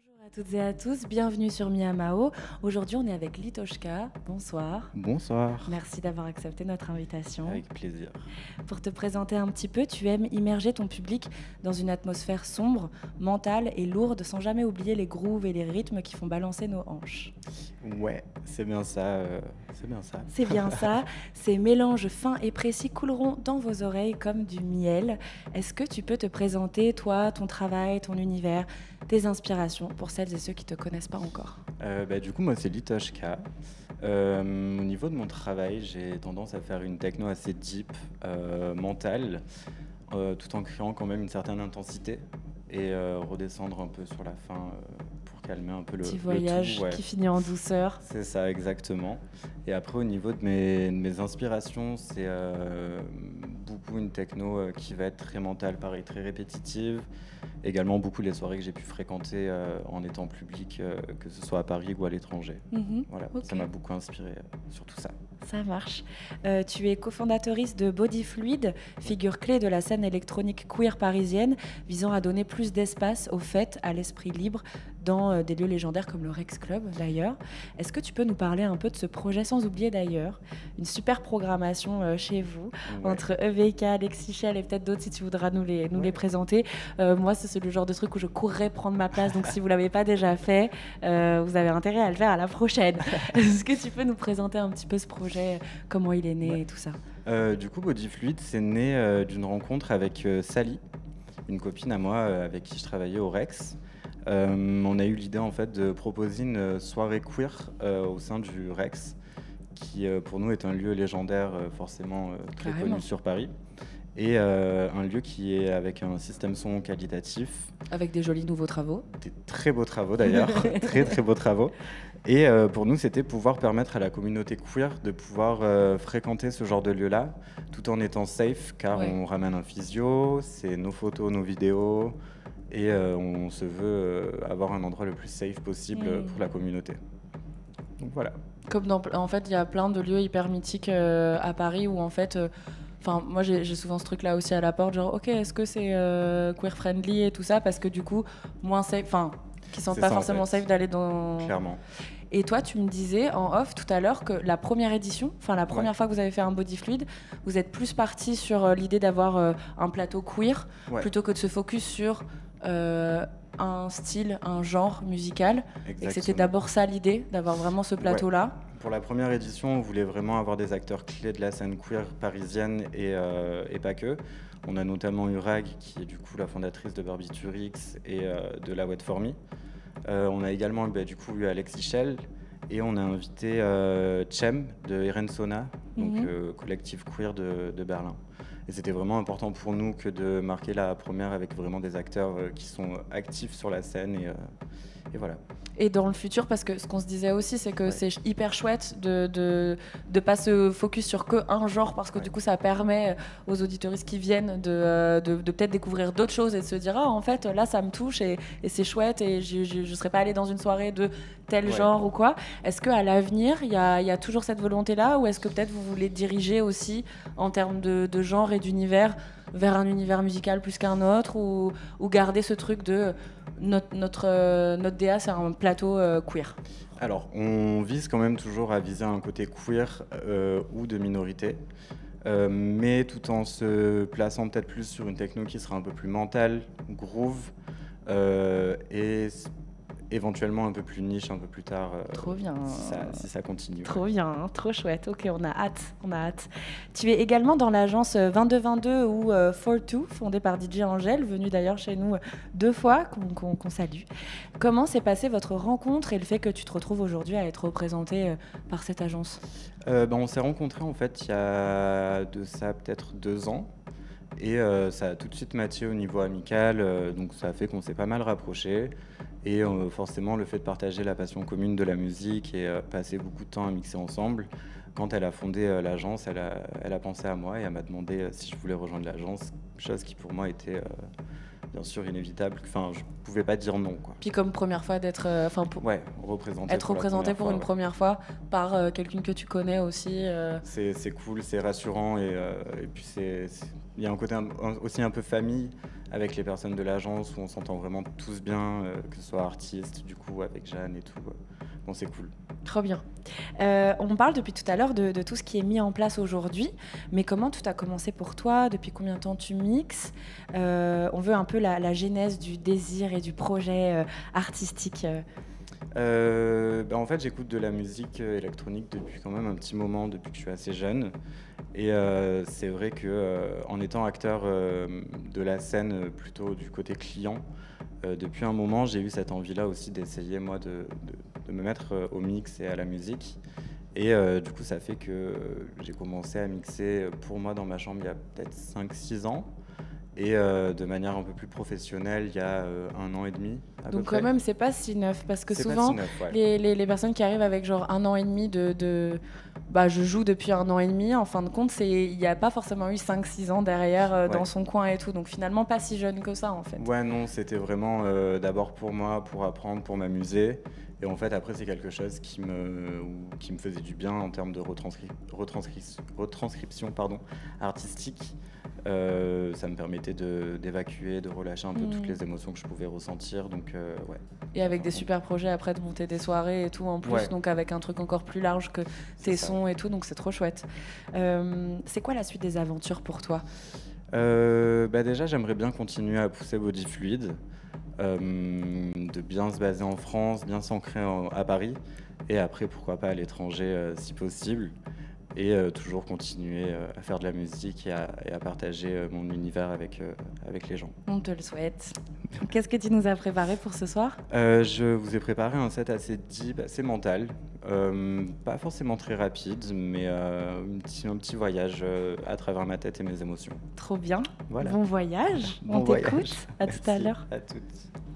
Bonjour à toutes et à tous, bienvenue sur Miamao. Aujourd'hui, on est avec Litoshka. Bonsoir. Bonsoir. Merci d'avoir accepté notre invitation. Avec plaisir. Pour te présenter un petit peu, tu aimes immerger ton public dans une atmosphère sombre, mentale et lourde, sans jamais oublier les grooves et les rythmes qui font balancer nos hanches. Ouais, c'est bien ça. C'est bien ça. C'est bien ça. Ces mélanges fins et précis couleront dans vos oreilles comme du miel. Est-ce que tu peux te présenter, toi, ton travail, ton univers, tes inspirations, pour celles et ceux qui ne te connaissent pas encore? Du coup, moi, c'est Litoshka. Au niveau de mon travail, j'ai tendance à faire une techno assez deep, mentale, tout en créant quand même une certaine intensité et redescendre un peu sur la fin pour calmer un peu Petit le voyage tout. Ouais. qui finit en douceur. C'est ça, exactement. Et après, au niveau de mes inspirations, c'est beaucoup une techno qui va être très mentale, pareil, très répétitive. Également beaucoup les soirées que j'ai pu fréquenter en étant public, que ce soit à Paris ou à l'étranger. Voilà, Ok. ça m'a beaucoup inspiré sur tout ça. Ça marche. Tu es cofondatrice de Body Fluid, figure clé de la scène électronique queer parisienne, visant à donner plus d'espace aux fêtes, à l'esprit libre, dans des lieux légendaires comme le Rex Club d'ailleurs. Est-ce que tu peux nous parler un peu de ce projet, sans oublier d'ailleurs une super programmation chez vous, Ouais. entre EVK, Alexis Chell et peut-être d'autres si tu voudras nous les présenter. Moi, c'est le genre de truc où je courrais prendre ma place, donc si vous ne l'avez pas déjà fait, vous avez intérêt à le faire à la prochaine. Est-ce que tu peux nous présenter un petit peu ce projet, comment il est né et tout ça? Du coup, Body Fluid, c'est né d'une rencontre avec Sally, une copine à moi avec qui je travaillais au Rex. On a eu l'idée en fait de proposer une soirée queer au sein du Rex, qui pour nous est un lieu légendaire forcément très Carrément. connu sur Paris, et un lieu qui est avec un système son qualitatif, Avec des jolis nouveaux travaux. des très beaux travaux d'ailleurs, très très beaux travaux. Et pour nous, c'était pouvoir permettre à la communauté queer de pouvoir fréquenter ce genre de lieu-là, tout en étant safe, car Ouais. on ramène un physio, c'est nos photos, nos vidéos, et on se veut avoir un endroit le plus safe possible pour la communauté. Donc voilà. Comme en fait, il y a plein de lieux hyper mythiques à Paris où en fait, moi j'ai souvent ce truc-là aussi à la porte, genre ok, est-ce que c'est queer friendly et tout ça, parce que du coup, moins safe, qui sentent C'est pas ça, en forcément fait. safe d'aller dans. Clairement. Et toi, tu me disais en off tout à l'heure que la première édition, la première Ouais. fois que vous avez fait un body fluid, vous êtes plus parti sur l'idée d'avoir un plateau queer Ouais. plutôt que de se focus sur un style, un genre musical. Et que c'était Exactement. d'abord ça l'idée, d'avoir vraiment ce plateau-là. Pour la première édition, on voulait vraiment avoir des acteurs clés de la scène queer parisienne et pas que. On a notamment eu Rag, qui est du coup la fondatrice de Barbiturix et de la Wet For Me. On a également du coup eu Alexis Chell, et on a invité Chem de Eren Sona, donc collectif queer de Berlin. Et c'était vraiment important pour nous que de marquer la première avec vraiment des acteurs qui sont actifs sur la scène, et voilà. Et dans le futur, parce que ce qu'on se disait aussi, c'est que Ouais. c'est hyper chouette de pas se focus sur que un genre, parce que Ouais. du coup, ça permet aux auditeuristes qui viennent de peut-être découvrir d'autres choses et de se dire ah, en fait, là, ça me touche et c'est chouette et je serais pas allée dans une soirée de tel Ouais. genre ou quoi. Est-ce qu'à l'avenir, il y a toujours cette volonté-là, ou est-ce que peut-être vous voulez diriger aussi en termes de genre et d'univers vers un univers musical plus qu'un autre, ou garder ce truc de notre DA, c'est un plateau queer? Alors, on vise quand même toujours à viser un côté queer ou de minorité, mais tout en se plaçant peut-être plus sur une techno qui sera un peu plus mentale, groove, et éventuellement un peu plus niche un peu plus tard, Trop bien. si ça continue. Trop bien, hein, trop chouette. Ok, on a hâte. Tu es également dans l'agence 2222 ou 42, fondée par DJ Angèle, venue d'ailleurs chez nous 2 fois, qu'on salue. Comment s'est passée votre rencontre et le fait que tu te retrouves aujourd'hui à être représentée par cette agence? On s'est rencontrés en fait il y a de ça peut-être 2 ans. Et ça a tout de suite matché au niveau amical, donc ça a fait qu'on s'est pas mal rapprochés. Et forcément, le fait de partager la passion commune de la musique et passer beaucoup de temps à mixer ensemble, quand elle a fondé l'agence, elle a pensé à moi et elle m'a demandé si je voulais rejoindre l'agence, chose qui pour moi était bien sûr inévitable. Enfin, je pouvais pas dire non, quoi. Puis comme première fois d'être... Ouais, représenté être pour la représenté première pour fois, une ouais. première fois par quelqu'un que tu connais aussi. C'est cool, c'est rassurant, et puis il y a un côté aussi un peu famille, avec les personnes de l'agence où on s'entend vraiment tous bien, que ce soit artistes, du coup, avec Jeanne et tout. Bon, c'est cool. Trop bien. On parle depuis tout à l'heure de tout ce qui est mis en place aujourd'hui, mais comment tout a commencé pour toi? Depuis combien de temps tu mixes? On veut un peu la genèse du désir et du projet artistique. En fait, j'écoute de la musique électronique depuis quand même un petit moment, depuis que je suis assez jeune. Et c'est vrai que en étant acteur de la scène plutôt du côté client, depuis un moment, j'ai eu cette envie-là aussi d'essayer, moi, de me mettre au mix et à la musique. Et du coup, ça fait que j'ai commencé à mixer pour moi dans ma chambre il y a peut-être 5-6 ans. Et de manière un peu plus professionnelle, il y a 1 an et demi à peu Donc près. quand même, c'est pas si neuf, parce que C'est pas souvent, si neuf, ouais. les personnes qui arrivent avec genre 1 an et demi bah, je joue depuis 1 an et demi, en fin de compte, il n'y a pas forcément eu 5-6 ans derrière dans Ouais. son coin et tout, donc finalement pas si jeune que ça en fait. Ouais, non, c'était vraiment d'abord pour moi, pour apprendre, pour m'amuser. Et en fait, après, c'est quelque chose qui me faisait du bien en termes de retranscription artistique. Ça me permettait d'évacuer, de relâcher un peu toutes les émotions que je pouvais ressentir. Donc, ouais. Et avec des super projets après de monter des soirées et tout en plus, Ouais. donc avec un truc encore plus large que tes ça. sons et tout, donc c'est trop chouette. C'est quoi la suite des aventures pour toi? Déjà, j'aimerais bien continuer à pousser Body Fluid, de bien se baser en France, bien s'ancrer à Paris, et après, pourquoi pas à l'étranger si possible, et toujours continuer à faire de la musique et à partager mon univers avec les gens. On te le souhaite. Qu'est-ce que tu nous as préparé pour ce soir? Je vous ai préparé un set assez deep, assez mental, pas forcément très rapide, mais un petit voyage à travers ma tête et mes émotions. Trop bien. Voilà. Bon voyage. Bon On t'écoute. voyage. À tout à Merci. l'heure. À toutes.